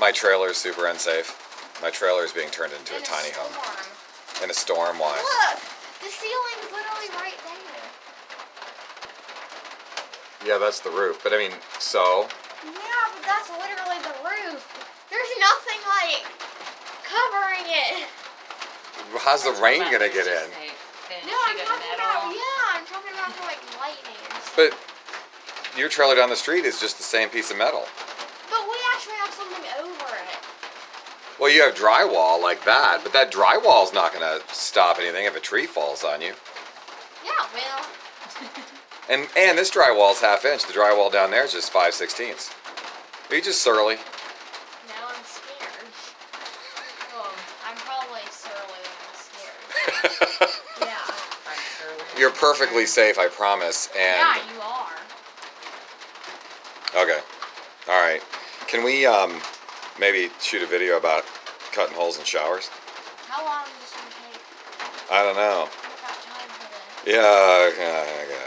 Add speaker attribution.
Speaker 1: My trailer is super unsafe. My trailer is being turned into a tiny home. In a storm, why?
Speaker 2: Look! The ceiling's literally right there.
Speaker 1: Yeah, that's the roof. But I mean, so?
Speaker 2: Yeah, but that's literally the roof. There's nothing, like, covering it.
Speaker 1: How's the rain gonna get in?
Speaker 2: No, I'm talking about, I'm talking about for, like, lightning or something.
Speaker 1: But your trailer down the street is just the same piece of metal.
Speaker 2: But we actually have something over it.
Speaker 1: Well, you have drywall like that, but that drywall's not gonna stop anything if a tree falls on you.
Speaker 2: Yeah, well.
Speaker 1: And this drywall's half-inch. The drywall down there is just 5/16. Are you just surly?
Speaker 2: Now I'm scared. Well, I'm probably surly when I'm scared. Yeah.
Speaker 3: I'm surly.
Speaker 1: You're perfectly safe, I promise. And
Speaker 2: Yeah, you are.
Speaker 1: okay. All right. Can we maybe shoot a video about cutting holes in showers?
Speaker 2: How long is this going to take?
Speaker 1: I don't know.
Speaker 2: I've got time for this.
Speaker 1: Yeah.